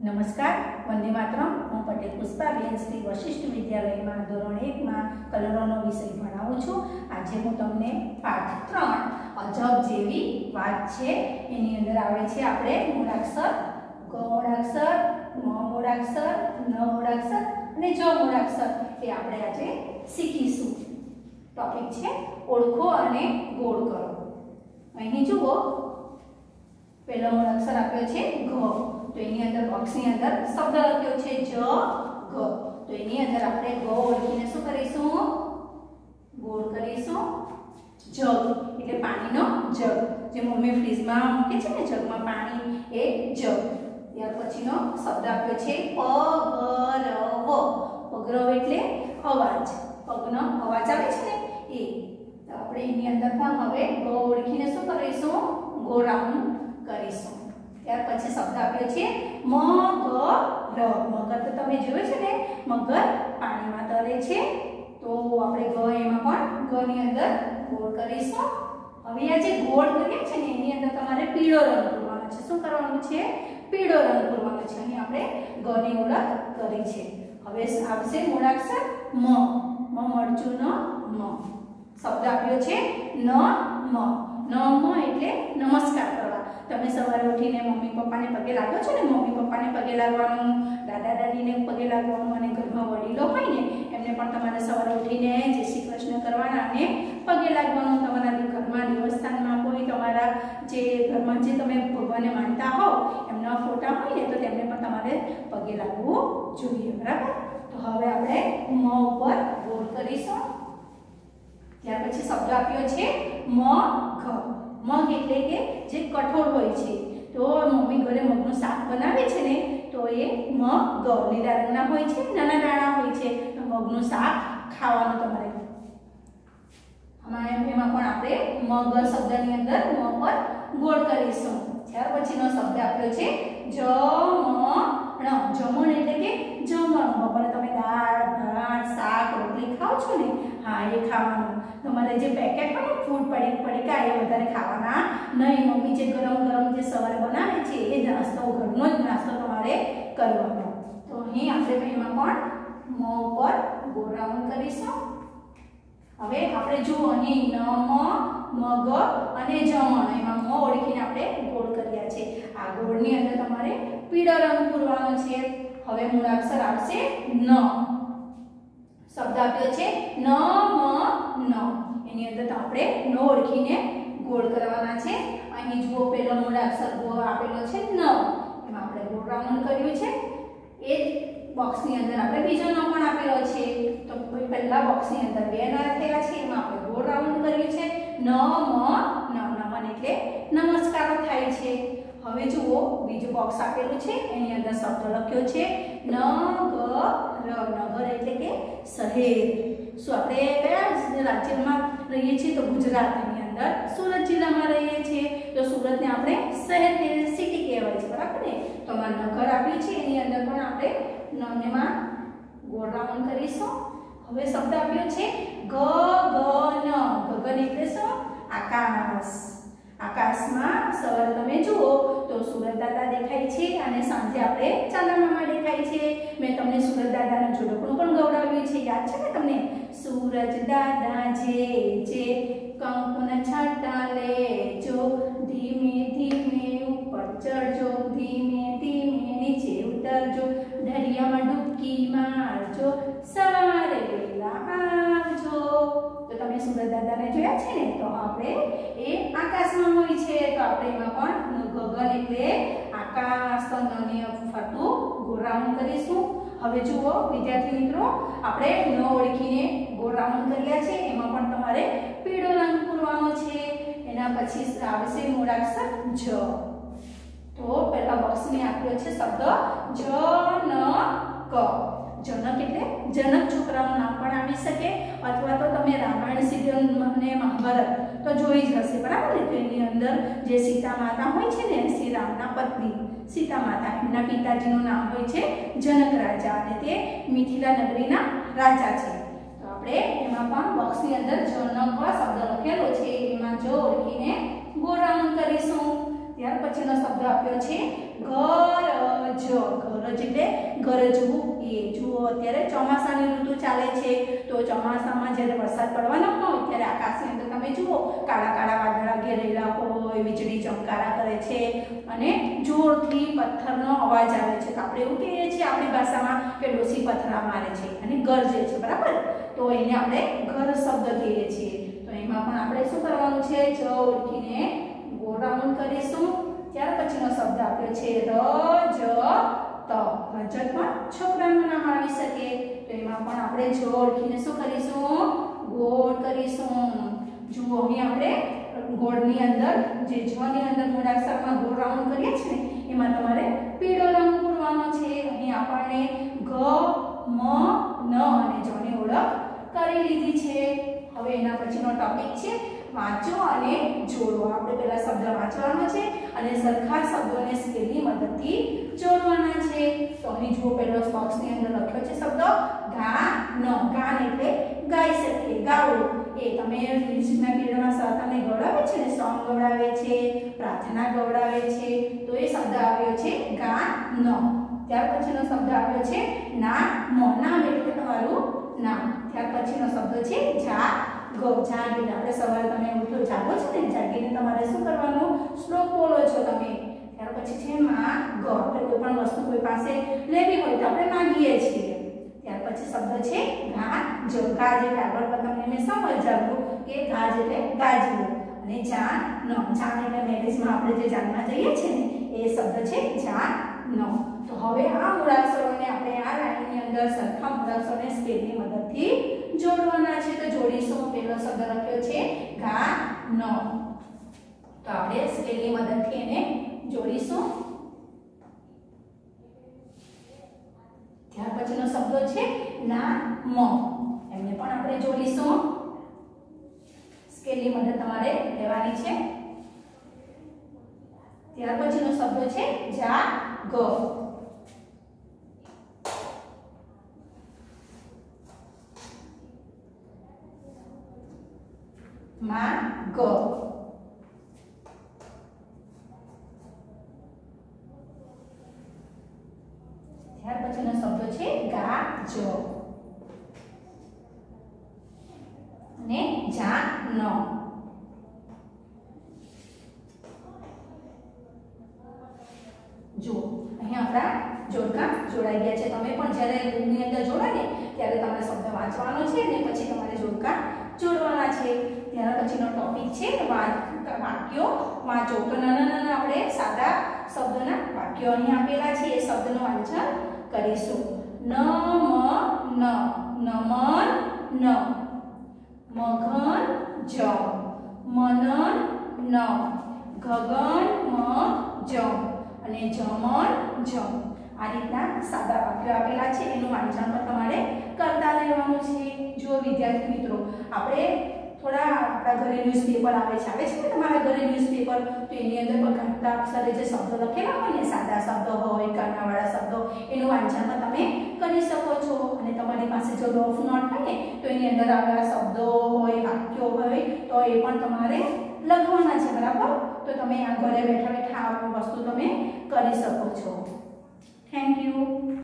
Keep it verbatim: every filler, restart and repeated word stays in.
नमस्कार, वंदे मातरम। हूँ पटेल पुष्पाबेन श्री वशिष्ठ विद्यालय में धोरण एक में कलरों विषय भणावुं छुं। आज हूँ तमने पाठ त्रण अजब जेवी वात छे एनी अंदर आवे छे आपणे मूळाक्षर ग मूळाक्षर म मूळाक्षर न मूळाक्षर अने ज मूळाक्षर ए आपणे आजे शीखीशुं। टॉपिक छे ओळखो अने गोळ करो। અહીં જુઓ પહેલો મૂળાક્ષર આપ્યો છે ઘ, तो एनी अंदर बॉक्स ની અંદર શબ્દ લખ્યો છે જ ઘ, તો એની અંદર આપણે ઘ ઓળખીને શું કરીશું? ગોળ કરીશું જગ, એટલે પાણીનો જગ, જે મમ્મી ફ્રીજમાં મૂકે છે ને જગમાં પાણી, એ જગ। ત્યાર પછીનો શબ્દ આપ્યો છે પગરવ। પગરવ એટલે અવાજ, પગનો અવાજ આવે છે ને એ, તો આપણે એની અંદર પણ હવે ઘ ઓળખીને શું કરીશું? ગોળ રાઉન્ડ કરીશું। ત્યાર પછી શબ્દ આપ્યો છે મગર। મગર તો તમે જોયો છે ને, મગર પાણીમાં તરે છે, તો આપણે ગ એમાં પણ ગ ની અંદર ગોળ કરીશું। હવે આ જે ગોળ કરીએ છે ને એની અંદર તમારે પીળો રંગ પૂરવાનો છે। શું કરવાનું છે? પીળો રંગ પૂરવાનો છે। અહીં આપણે ગ ની ઓળખ કરી છે। હવે આવશે મૂળાક્ષર મ। મ મરચુંનો મ। શબ્દ આપ્યો છે ન મ। ન મ એટલે નમસ્કાર કરવા। તમે સવારે ઉઠીને મમ્મી પપ્પાને પગે લાગો છો ને, મમ્મી પપ્પાને પગે લાગવાનું, દાદા દાદીને પગે લાગવાનું, અને ઘરમાં વડીલો હોય ને એમને પણ તમારે સવારે ઉઠીને જય શ્રી કૃષ્ણ કરવાના અને પગે લાગવાનું। તમારા ઘરમાં દેવસ્થાનમાં કોઈ તમારા જે ઘરમાં જે તમે ભગવાનને માનતા હો એમના ફોટા હોય ને તો તેમને પણ તમારે પગે લાગવું જોઈએ, બરાબર? તો હવે આપણે મ ઉપર ગોળ કરીશું। ત્યાર પછી શબ્દ આપ્યો છે મગ। મગ એટલે કે જે કઠોળ હોય છે, તો મમ્મી ઘરે મગનું શાક બનાવે છે ને તો એ મગ લીલા રંગના હોય છે, નાના દાણા હોય છે, તો મગનું શાક ખાવાનું તમારે। આમાં એમાં પણ આપણે મગ શબ્દની અંદર મ પર ગોળ કરીશું। ત્યાર પછીનો શબ્દ આપ્યો છે જમણ। જમણ એટલે કે જમવાનું, બપોરે તમે દાળ ભાત શાક રોટલી ખાઓ છો ને, હા એ ખાવાનું। તમારે જે પેકેટ હોય ને ફૂડ પડી પડીકા એ વધારે ખાવાના નહીં। મમ્મી જે ગરમ ગરમ જે સવારે બનાવે છે એ જ નાસ્તો, ઘરનો જ નાસ્તો તમારે કરવાનો। તો અહીં આપણે એમાં પણ મ ઉપર ગોળ રાઉન્ડ કરીશું। હવે આપણે જુઓ અહીં નમ મગ અને જમણ, એમાં મ ઓળખીને આપણે ગોળ કર્યા છે। આ ગોળની અંદર તમારે પીળો રંગ પૂરવાનો છે। હવે મૂળાક્ષર આવશે ન। શબ્દ આપ્યો છે ન મ ન, એની અંદર તો આપણે ન ઓળખીને ગોળ કરવાના છે। અહીં જુઓ પહેલો મૂળાક્ષર ગો આપેલો છે ન, એમાં આપણે ગોળ રાઉન્ડ કર્યું છે। એ જ બોક્સની અંદર આપણે બીજો ન પણ આપેલો છે, તો પહેલા બોક્સની અંદર બે ન થયેલા છે, એમાં આપણે ગોળ રાઉન્ડ કર્યું છે ન મ ન। નમન એટલે નમસ્કાર થાય છે। હવે જુઓ બીજું બોક્સ આપેલું છે, એની અંદર શબ્દ લખ્યો છે નગર। નગર એટલે કે શહેર। શું આપણે કયા રાજ્યમાં રહીએ છીએ? તો ગુજરાતની અંદર સુરત જિલ્લામાં રહીએ છીએ, તો સુરતને આપણે શહેર કે સિટી કહેવાય છે, બરાબર ને? તો અમારું નગર આપ્યું છે, એની અંદર પણ આપણે નનેમાં ગોળ રાઉન્ડ કરીશું। હવે શબ્દ આપ્યો છે ગગન। ગગન એટલે શું? આકાશ। આકાશમાં સવારે તમે જુઓ તો સૂરજ દાદા દેખાય છે, અને સાંજે આપણે ચાંદા મામા દેખાય છે। મેં તમને સૂરજ દાદાનું જોડકણું પણ ગવડાવ્યું છે, યાદ છે ને તમને? સૂરજ દાદા જે જે કંકુના છાંટા લેજો, ધીમે ધીમે ઉપર ચડજો, ધીમે ધીમે નીચે ઉતરજો, દરિયામાં ડૂબકી મારજો, સવારે વહેલા આવજો। તો તમે સૂરજ દાદાને જોયા છે ને, તો આપણે એ આકાશમાં હોય છે, તો આપણે એમાં પણ ગગન એટલે આકાશ ને ફરતું ગોળ રાઉન્ડ કરીશું। હવે જુઓ વિદ્યાર્થી મિત્રો, આપણે ન ઓળખીને ગોળ રાઉન્ડ કર્યા છે, એમાં પણ તમારે પીળો રંગ પૂરવાનો છે। એના પછી આવશે મૂળાક્ષર જ। તો પહેલા બોક્સની આપ્યો છે શબ્દ જનક। જનક એટલે જનક છોકરાનું નામ પણ આવી શકે, અથવા તો તમે રામાયણ સિરિયલ અને મહાભારત તો જોઈ જ હશે, બરાબર ને? તો એની અંદર જે સીતા માતા હોય છે ને, શ્રી રામના પત્ની સીતા માતા, એમના પિતાજીનું નામ હોય છે જનક રાજા, અને તે મિથિલા નગરીના રાજા છે। તો આપણે એમાં પણ બોક્સની અંદર જનક શબ્દ લખેલો છે, એમાં જો ઓળખીને ગોળ રાઉન્ડ કરીશું। ત્યાર પછીનો શબ્દ આપ્યો છે ગરજ। ગરજ ગરજ એટલે ગરજવું એ જુઓ અત્યારે ચોમાસાની ઋતુ ચાલે છે તો ચોમાસામાં જ્યારે વરસાદ પડવાનો હોય ત્યારે આકાશની અંદર તમે જુઓ કાળા કાળા વાદળા ઘેરેલા હોય વીજળી ચમકારા કરે છે અને જોરથી પથ્થરનો અવાજ આવે છે તો આપણે એવું કહીએ છીએ આપણી ભાષામાં કે ડોસી પથરા મારે છે અને ગરજે છે બરાબર તો એને આપણે ગરજ શબ્દ કહીએ છીએ તો એમાં પણ આપણે શું કરવાનું છે જ ઓળખીને ગોળ રાઉન્ડ કરીશું ત્યાર પછીનો શબ્દ આપ્યો છે રજ ત રજત પણ છોકરાનું નામ આવી શકે તો એમાં પણ આપણે જ ઓળખીને શું કરીશું ગોળ કરીશું જુઓ અહીં આપણે ગોળની અંદર જે જ ની અંદર મૂળાક્ષરમાં ગોળ રાઉન્ડ કરીએ છીએ ને એમાં તમારે પીળો રંગ પૂરવાનો છે અહીં આપણને ગ મ ન અને જ ની ઓળખ કરી લીધી છે હવે એના પછીનો ટોપિક છે વાંચો અને જોડો આપણે પહેલા શબ્દ વાંચવાનો છે અને સરખા શબ્દોને સ્કેલની મદદથી જોડવાના છે તો અહીં જુઓ પહેલો બોક્સની અંદર લખ્યો છે શબ્દ ગાન ગાન એટલે ગાઈ શકીએ ગાવું એ તમે મ્યુઝિકના પીરિયડમાં સર તમને ગવડાવે છે ને સોંગ ગવડાવે છે પ્રાર્થના ગવડાવે છે તો એ શબ્દ આવ્યો છે ગાન ત્યાર પછીનો શબ્દ આવ્યો છે નામ નામ એટલે તમારું નામ ત્યાર પછીનો શબ્દ છે જા ગો જાગીને આપણે સવારે તમે ઉઠો જાગો છો ને જાગીને તમારે શું કરવાનું શ્લોક બોલો છો તમે ત્યાર પછી છે માં ગ આપણે કોઈ પણ વસ્તુ કોઈ પાસે લેવી હોય તો આપણે માંગીએ છીએ ત્યાર પછી શબ્દ છે ગા જો ગાજ એટલે આગળ પર તમને મેં સમજાવ્યું કે ગાજ એટલે ગાજવું અને જાન નો જાન એટલે મેરેજમાં આપણે જે જાનમાં જઈએ છીએ ને એ શબ્દ છે જાન નો તો હવે આ મૂળાક્ષરોને આપણે આ લાઈનની અંદર સરખા મૂળાક્ષરોને સ્કેલની મદદથી જોડવાના છે તો જોડીશું પહેલો શબ્દ લખ્યો છે ગા નો તો આપણે સ્કેલની મદદથી એને જોડીશું ત્યાર પછીનો શબ્દ છે ના મ એમને પણ આપણે જોડીશું સ્કેલની મદદ તમારે લેવાની છે ત્યાર પછીનો શબ્દ છે જા ગ માં ગ ત્યાર પછીનો શબ્દ છે ગા જો અને જા ન જો અહીં આપણા જોડકા જોડાઈ ગયા છે તમે પણ જ્યારે બુકની અંદર જોડો ને ત્યારે તમારે શબ્દ વાંચવાનો છે અને પછી તમારે જોડકા જોડવાના છે ત્યાર પછીનો ટોપિક છે વાક્યો વાંચો તો નાના નાના આપણે સાદા શબ્દોના વાક્યો અહીં આપેલા છે એ શબ્દનું વાંચન કરીશું ન મ ન નમન ન મગન જ મનન ન ગગન મ જ અને જમન જ આ રીતના સાદા વાક્યો આપેલા છે એનું વાંચન પણ તમારે કરતા રહેવાનું છે જો વિદ્યાર્થી મિત્રો આપણે થોડા આપણા ઘરે ન્યૂઝપેપર આવે છે આવે છે ને તમારા ઘરે ન્યૂઝપેપર તો એની અંદર પણ ઘટતા અક્ષરે જે શબ્દો લખેલા હોય ને સાદા શબ્દો હોય કર્ણવાળા શબ્દો એનું વાંચન પણ તમે કરી શકો છો અને તમારી પાસે જો રફ નોટ હોય ને તો એની અંદર આવેલા શબ્દો હોય વાક્યો હોય તો એ પણ તમારે લખવાના છે બરાબર તો તમે આ ઘરે બેઠા બેઠા આ વસ્તુ તમે કરી શકો છો થેન્ક યુ